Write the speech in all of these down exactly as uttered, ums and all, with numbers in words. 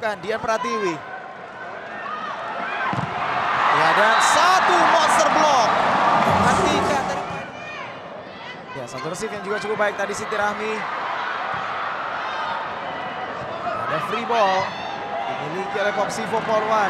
dilakukan Dian Pratiwi. Ya, dan satu monster block. Hentikan dari ya, satu receive yang juga cukup baik tadi Siti Rahmi. Ada free ball dimiliki oleh Popsivo Poluan.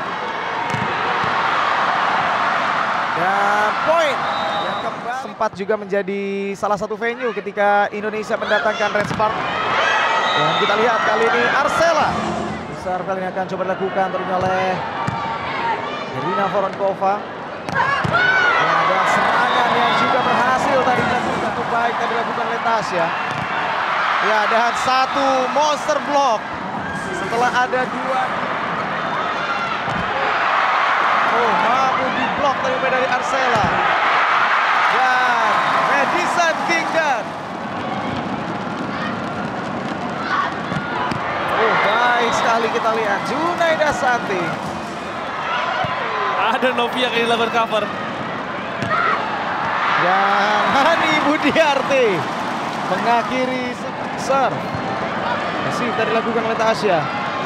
Dan poin yang kembali sempat juga menjadi salah satu venue ketika Indonesia mendatangkan Red Spark. Dan kita lihat kali ini Arcela besar kali ini akan coba dilakukan terus oleh Irina Voronkova. Ada serangan yang juga berhasil tadi dilakukan cukup baik tadi dilakukan oleh Tasya. Ya, dan satu monster block setelah ada dua. Oh, mampu di blok tadi dari Arcela. Dan Madison Kingdon. Oh, baik sekali kita lihat Junaida Santi. Ada Novia yang dilakukan cover. Dan Hani Budiarti mengakhiri serve. Masih tadi dilakukan oleh Tasya.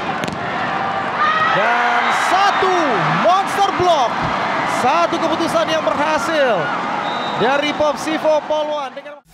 Dan satu monster block. Satu keputusan yang berhasil dari Popsivo Poluan dengan